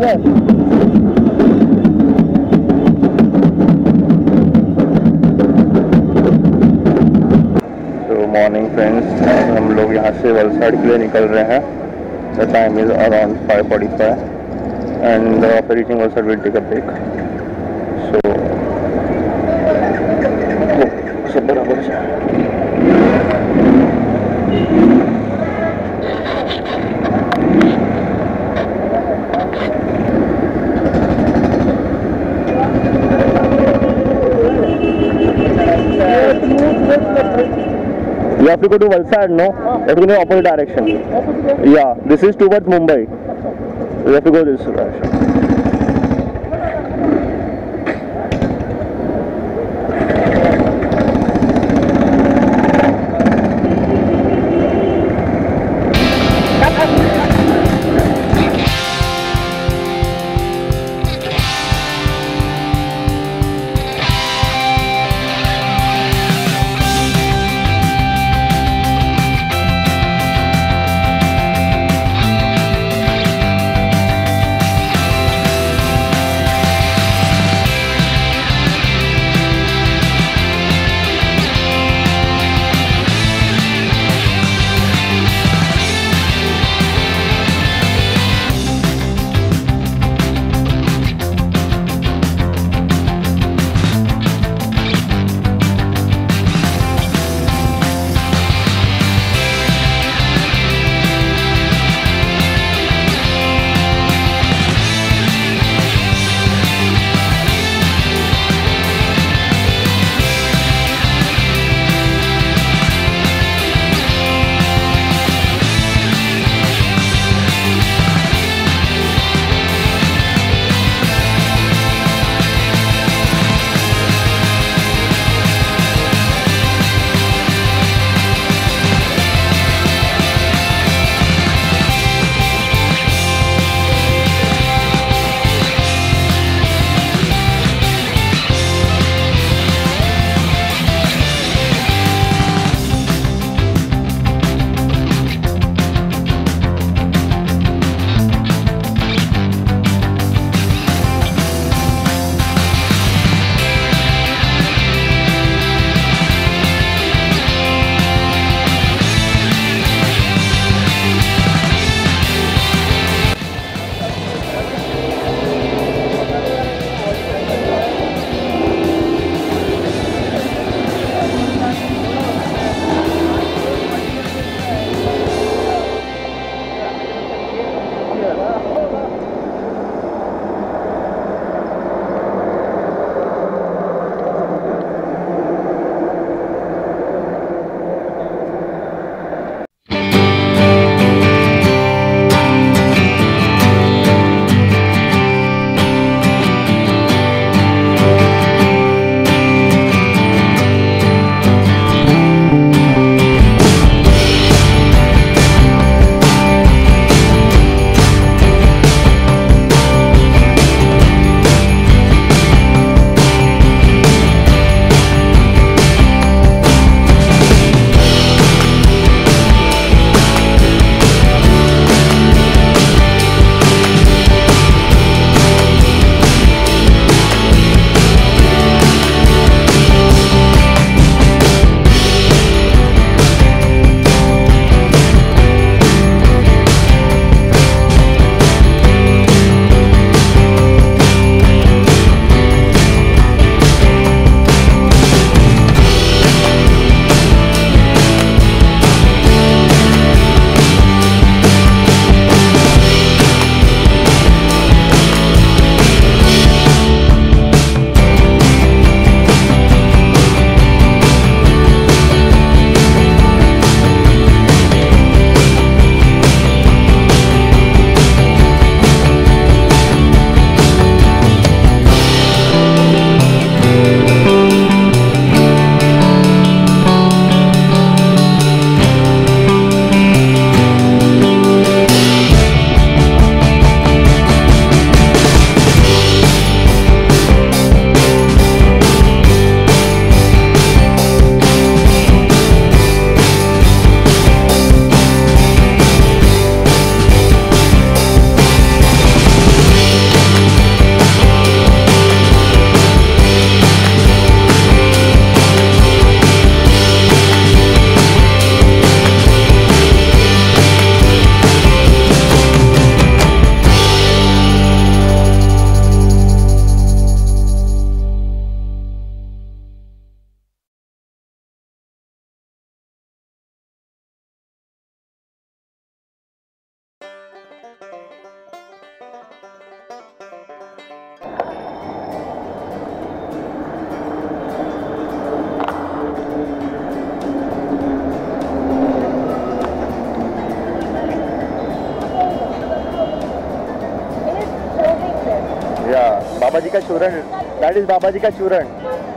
है। तो morning friends, हम लोग यहाँ से वलसाड़ के लिए निकल रहे हैं। The time is around 5:45 and after reaching Valsad will take a break. So सब बराबर है। You have to go to Valsad, no? You have to go in the opposite direction. Yeah, this is towards Mumbai. You have to go this direction. बाबा जी का चूरण, that is बाबा जी का चूरण।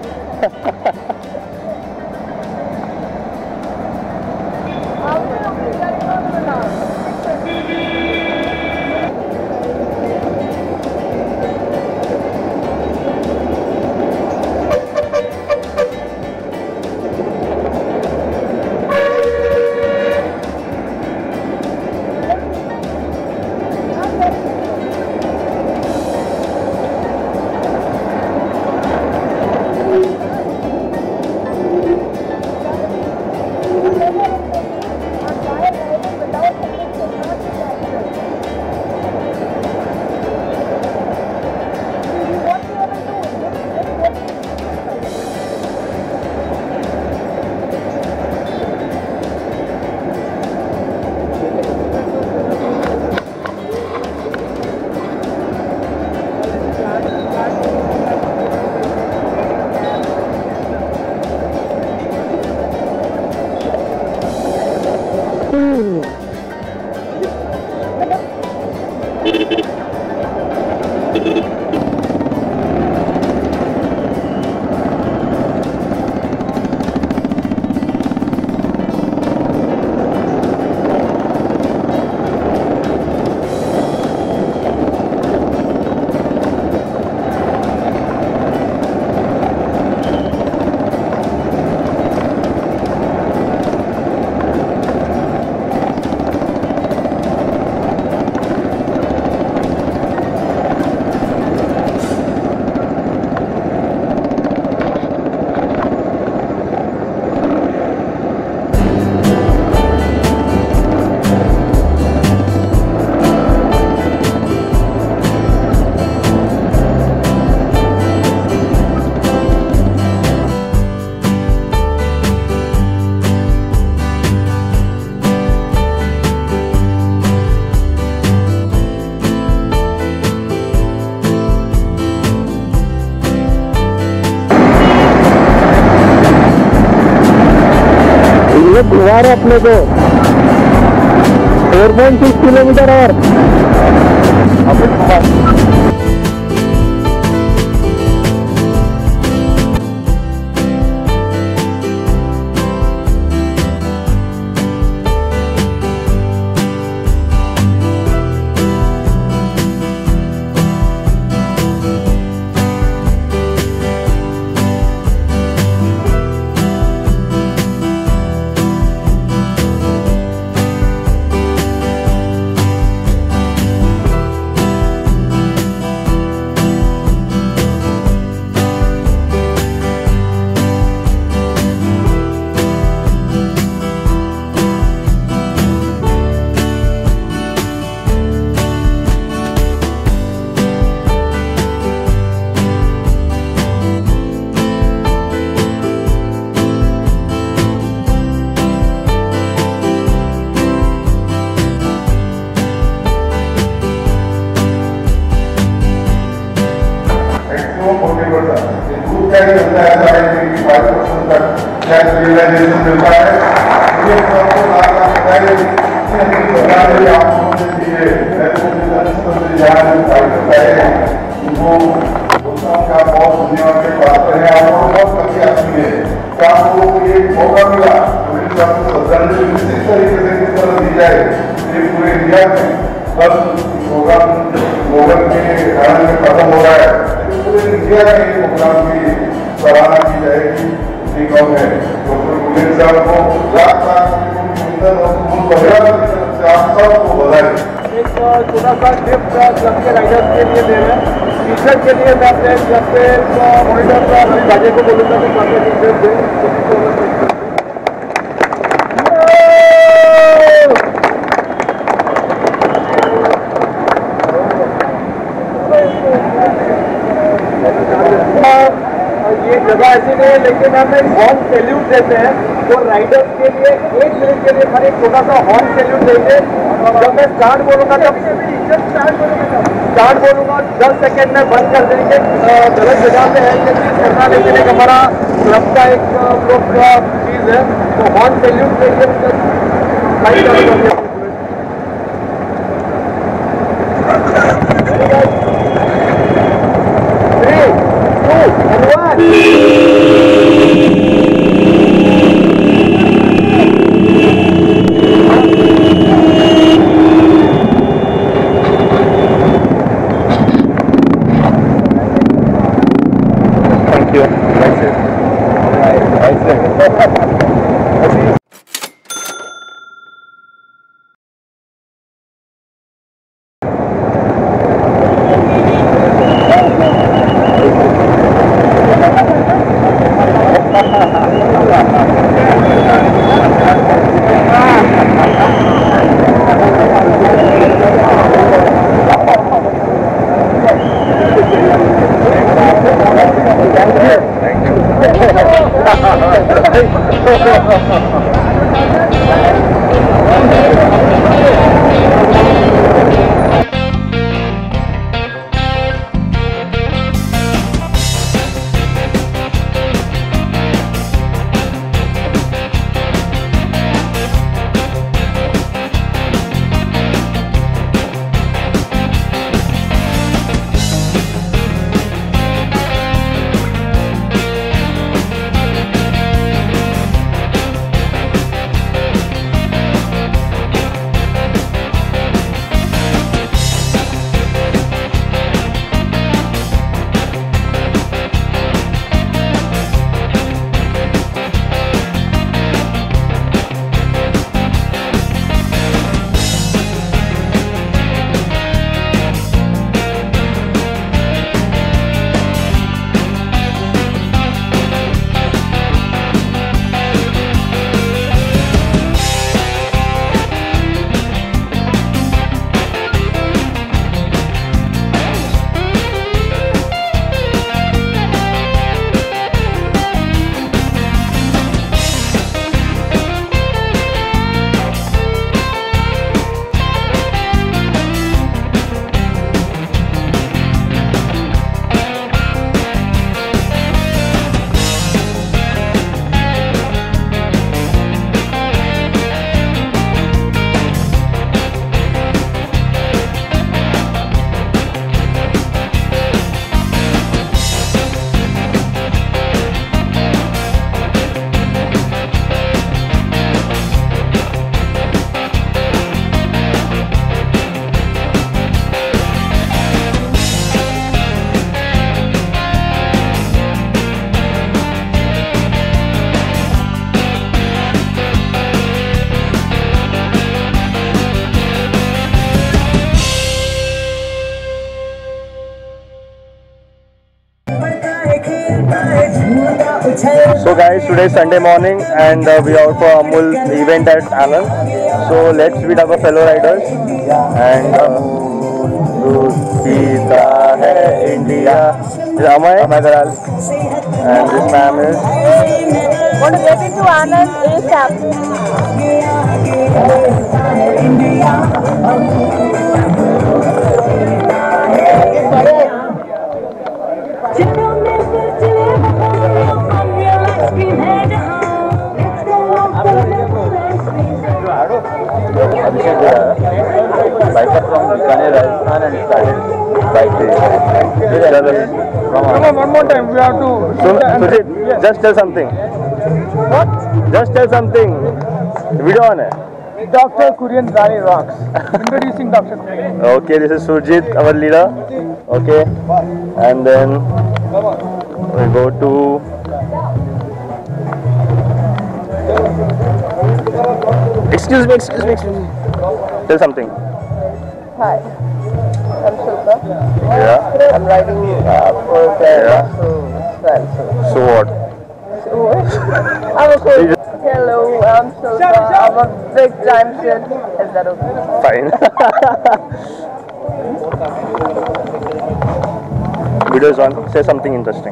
घुमा रहे अपने को 4.6 kilometre और पूरे इंडिया में बस प्रोग्राम ग्लोबल के कारण में खत्म हो रहा है, पूरे इंडिया में ये प्रोग्राम की सराहना की जाएगी। कौन है डॉक्टर कुरियन साहब को लाख लाख आप सबको बधाई। एक छोटा सा टिप्स क्लब के राइडर्स के लिए दे रहे हैं। टीचर के लिए मैं अपने क्लब के मॉनिटर राजे को बोलूँगा कि काफी टीचर्स दें। ये जगह ऐसी नहीं है, लेकिन हम एक हॉर्न सैल्यूट देते हैं जो राइडर्स के लिए 1 मिनट के लिए खाली छोटा सा हॉर्न सैल्यूट देंगे। जब मैं स्टार्ट बोलूँगा तब स्टार्ट बोलूँगा 10 सेकेंड में बंद कर देंगे। गलत जगह पे है ये चीज़ करना, लेकिन एक हमारा क्लब का एक ग्रुप का चीज़ है, तो हॉर्न सैल्यूट देंगे, लाइट चालू कर दिया। So guys, today is Sunday morning and we are out for Amul event at Amul. So let's meet our fellow riders. And Pita hai India. This is Amay, and this ma'am is. Want to get into Anand ASAP. Bike up from Bikaner, Rajasthan and started bike race. Come on, one more time. We have to. Sujit, just tell something. What? Just tell something. Video on hai. Dr.Kurien Rally rocks. Introducing Dr.Kurien. Okay, this is Sujit, our leader. Okay, and then we go to. Excuse me. Tell something. Hi, I'm Shilpa. Yeah. I'm riding for KERELA. So what? I'm a cool. Hello, I'm Shilpa. I'm a big time shit. Is that okay? Fine. Video is on. Say something interesting.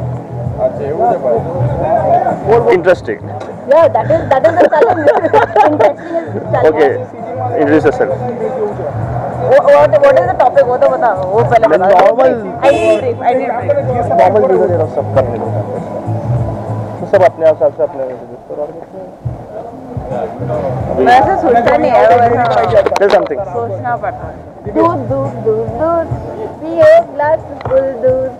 Interesting. Yeah, that is the challenge. Interesting is challenge. Okay. Introduce yourself. What is the topic? वो तो बता, वो पहले बता. Normal. I need brief. Normal video सब करने दो, तो सब अपने आप से अपने वैसे सोचता नहीं है, वैसा समथिंग सोचना पड़ता है. दूध दूध दूध दूध पिए ग्लास फुल दूध.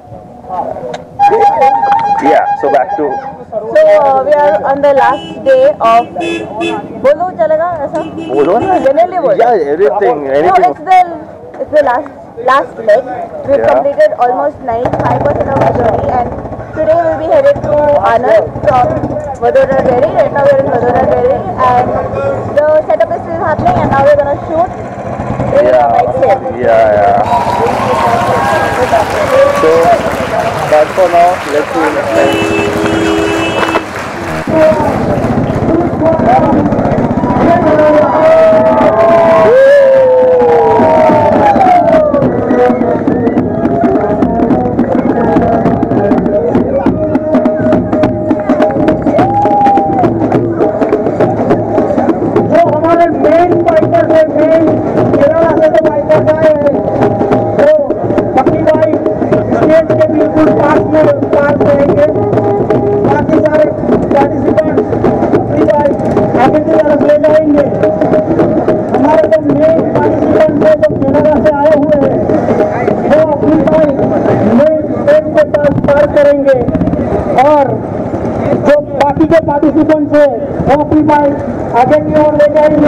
Yeah, so back to. So we are on the last day of. बोलो चलेगा ऐसा? बोलो ना. Generally बोलो. Yeah, everything, anything. No, it's the last leg. We've completed almost 95% of the journey, and today we'll be headed to Anand from Vadodara Dairy. Right now we're in Vadodara Dairy, and the setup is still happening, and now we're gonna shoot. Yeah. So, but for now, let's see next time. और जो बाकी के participants है वो अपनी bike आगे की ओर ले जाएंगे.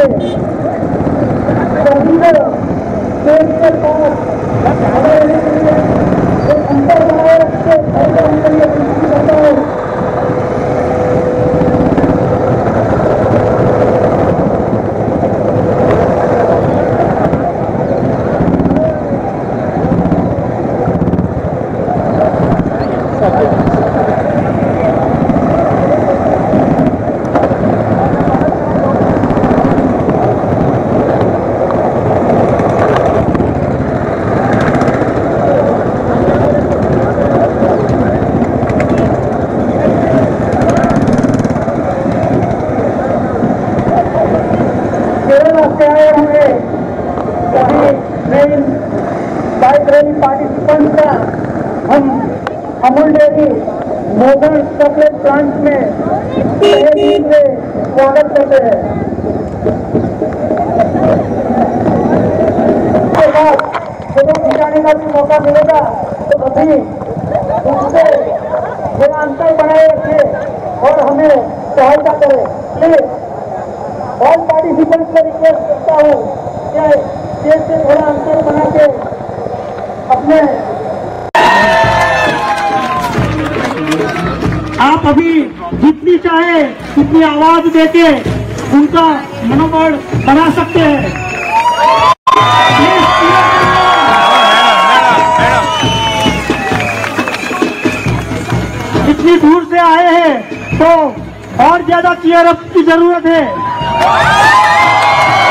बाइक रैली पार्टिसिपेंट का हम अमूल डेयरी मोदन चॉकलेट प्लांट में स्वागत करते हैं. उसके बाद फोटो खिंचाने का भी मौका मिलेगा, तो अभी उससे थोड़ा अंतर बनाए रखे और हमें सहायता करें. प्लीज ऑल पार्टिसिपेंट्स से रिक्वेस्ट करता हूँ कि स्टेज से थोड़ा अंतर बना के अपने. आप अभी जितनी चाहे उतनी आवाज देके उनका मनोबल बढ़ा सकते हैं. इतनी दूर से आए हैं तो और ज्यादा चीयर अप की जरूरत है.